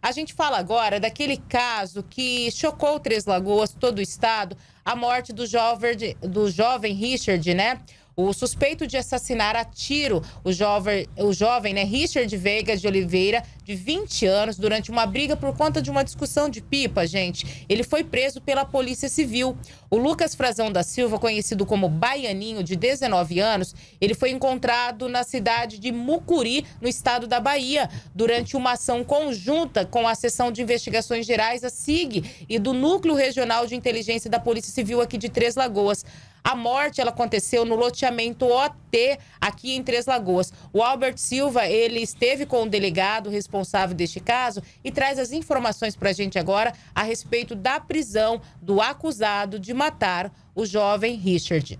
A gente fala agora daquele caso que chocou Três Lagoas, todo o estado, a morte do jovem Richard, né? O suspeito de assassinar a tiro o jovem, né, Richard Veiga de Oliveira, de 20 anos, durante uma briga por conta de uma discussão de pipa, gente. Ele foi preso pela Polícia Civil. O Lucas Frazão da Silva, conhecido como Baianinho, de 19 anos, ele foi encontrado na cidade de Mucuri, no estado da Bahia, durante uma ação conjunta com a Seção de Investigações Gerais, a SIG, e do Núcleo Regional de Inteligência da Polícia Civil aqui de Três Lagoas. A morte, ela aconteceu no loteamento OT, aqui em Três Lagoas. O Albert Silva, ele esteve com o delegado responsável deste caso e traz as informações para a gente agora a respeito da prisão do acusado de matar o jovem Richard.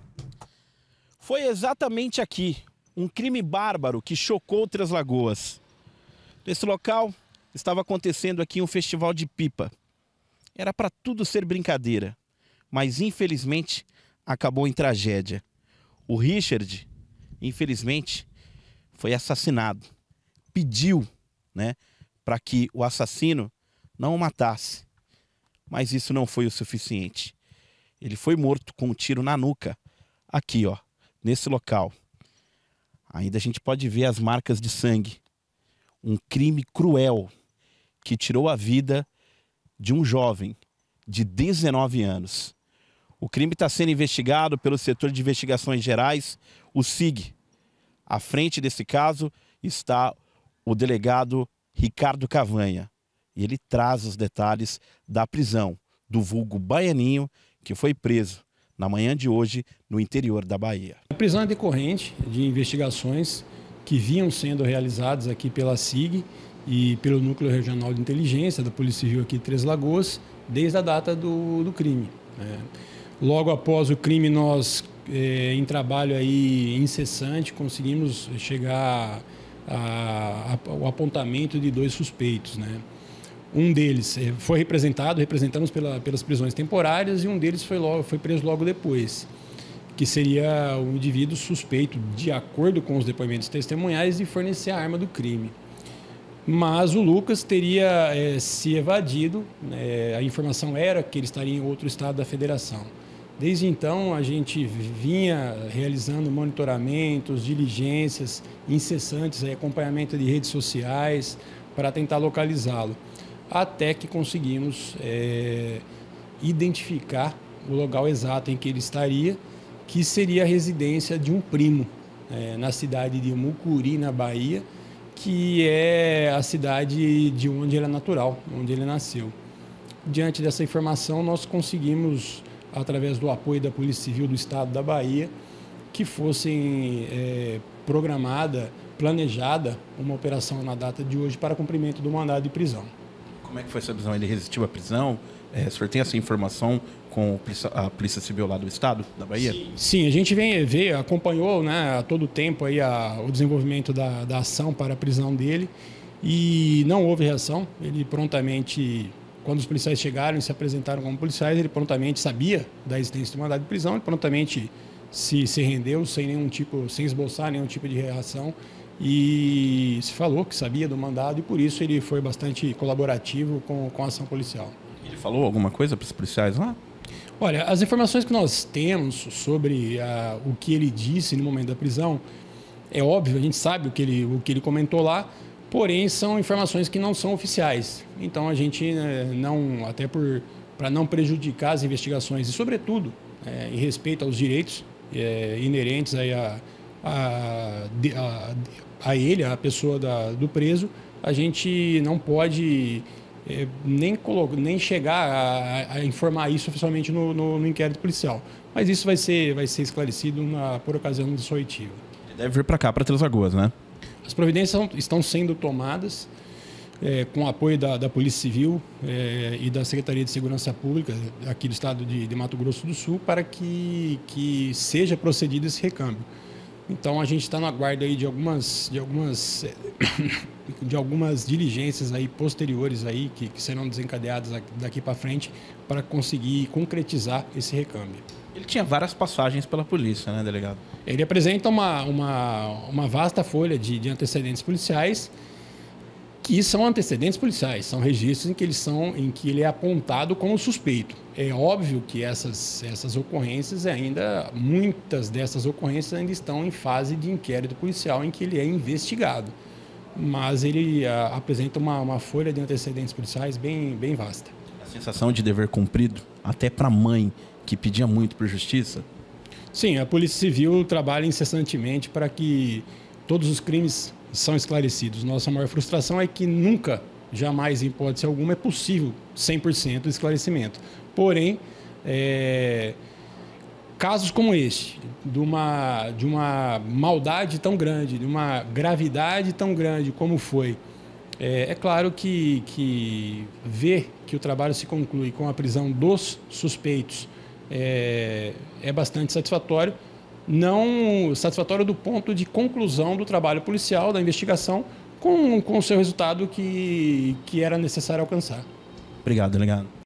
Foi exatamente aqui, um crime bárbaro que chocou Três Lagoas. Nesse local, estava acontecendo aqui um festival de pipa. Era para tudo ser brincadeira, mas infelizmente acabou em tragédia. O Richard, infelizmente, foi assassinado. Pediu, né, para que o assassino não o matasse. Mas isso não foi o suficiente. Ele foi morto com um tiro na nuca, aqui, ó, nesse local. Ainda a gente pode ver as marcas de sangue. Um crime cruel que tirou a vida de um jovem de 19 anos. O crime está sendo investigado pelo Setor de Investigações Gerais, o SIG. À frente desse caso está o delegado Ricardo Cavanha. E ele traz os detalhes da prisão do vulgo Baianinho, que foi preso na manhã de hoje no interior da Bahia. A prisão é decorrente de investigações que vinham sendo realizadas aqui pela SIG e pelo Núcleo Regional de Inteligência da Polícia Civil aqui de Três Lagoas, desde a data do crime. Logo após o crime, nós, em trabalho aí incessante, conseguimos chegar ao apontamento de 2 suspeitos, né? Um deles foi representamos pelas prisões temporárias, e um deles foi preso logo depois, que seria o indivíduo suspeito, de acordo com os depoimentos testemunhais, de fornecer a arma do crime. Mas o Lucas teria se evadido, a informação era que ele estaria em outro estado da federação. Desde então, a gente vinha realizando monitoramentos, diligências incessantes, acompanhamento de redes sociais para tentar localizá-lo, até que conseguimos identificar o local exato em que ele estaria, que seria a residência de um primo, na cidade de Mucuri, na Bahia, que é a cidade de onde ele é natural, onde ele nasceu. Diante dessa informação, nós conseguimos, através do apoio da Polícia Civil do Estado da Bahia, que fosse planejada uma operação na data de hoje para cumprimento do mandado de prisão. Como é que foi essa prisão? Ele resistiu à prisão? O senhor tem essa informação com a Polícia Civil lá do Estado da Bahia? Sim, a gente acompanhou, né, a todo tempo aí o desenvolvimento da ação para a prisão dele, e não houve reação. Ele prontamente, quando os policiais chegaram e se apresentaram como policiais, ele prontamente sabia da existência do mandado de prisão, ele prontamente se rendeu sem esboçar nenhum tipo de reação, e se falou que sabia do mandado, e por isso ele foi bastante colaborativo com a ação policial. Ele falou alguma coisa para os policiais lá? Olha, as informações que nós temos sobre o que ele disse no momento da prisão, é óbvio, a gente sabe o que ele comentou lá, porém são informações que não são oficiais. Então a gente até para não prejudicar as investigações e, sobretudo, em respeito aos direitos inerentes aí a ele, a pessoa do preso, a gente não pode nem chegar a informar isso oficialmente no inquérito policial. Mas isso vai ser esclarecido por ocasião do sua oitiva. Ele deve vir para cá, para Três Lagoas, né? As providências estão sendo tomadas com o apoio da Polícia Civil e da Secretaria de Segurança Pública aqui do estado de Mato Grosso do Sul, para que seja procedido esse recâmbio. Então a gente está no aguardo aí de algumas diligências aí posteriores aí que serão desencadeadas daqui para frente, para conseguir concretizar esse recâmbio. Ele tinha várias passagens pela polícia, né, delegado? Ele apresenta uma vasta folha de antecedentes policiais, que são antecedentes policiais, são registros em que ele é apontado como suspeito. É óbvio que essas ocorrências muitas dessas ocorrências ainda estão em fase de inquérito policial em que ele é investigado. Mas ele apresenta uma folha de antecedentes policiais bem vasta. A sensação de dever cumprido, até para a mãe que pedia muito por justiça? Sim, a Polícia Civil trabalha incessantemente para que todos os crimes são esclarecidos. Nossa maior frustração é que nunca, jamais, em hipótese alguma, é possível 100% de esclarecimento. Porém, casos como este, de uma maldade tão grande, de uma gravidade tão grande como foi, é claro que ver que o trabalho se conclui com a prisão dos suspeitos é bastante satisfatório, não satisfatório do ponto de conclusão do trabalho policial, da investigação, com o seu resultado que era necessário alcançar. Obrigado, delegado.